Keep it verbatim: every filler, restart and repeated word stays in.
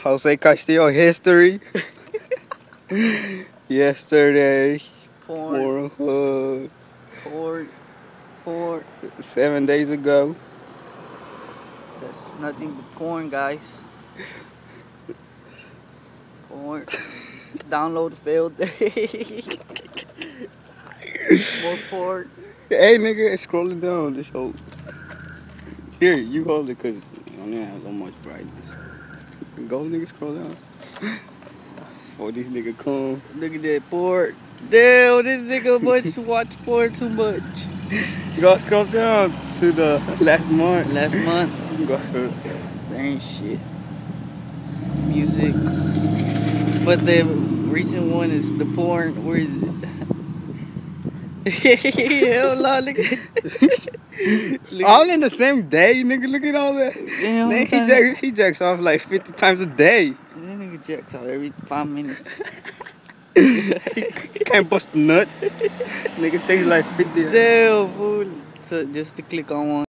Jose Castillo history. Yesterday. Porn. Pornhub. Porn. Porn. Seven days ago. That's nothing but porn, guys. Porn. Download failed. More porn. Hey, nigga, it's scrolling down. This whole. Here, you hold it, cause I don't have so much brightness. Go, nigga, scroll down. Before these nigga come. Look at that porn. Damn, this nigga much watch porn too much. You gotta scroll down to the last month. Last month, You gotta scroll. there ain't shit. Music. But the recent one is the porn. Where is it? Hell no, look at All in the same day, nigga. Look at all that. Damn, Man, he, time. jack, he jacks off like fifty times a day. That nigga jacks out every five minutes. He can't bust the nuts. Nigga takes like fifty. Damn, fool. So just to click on one.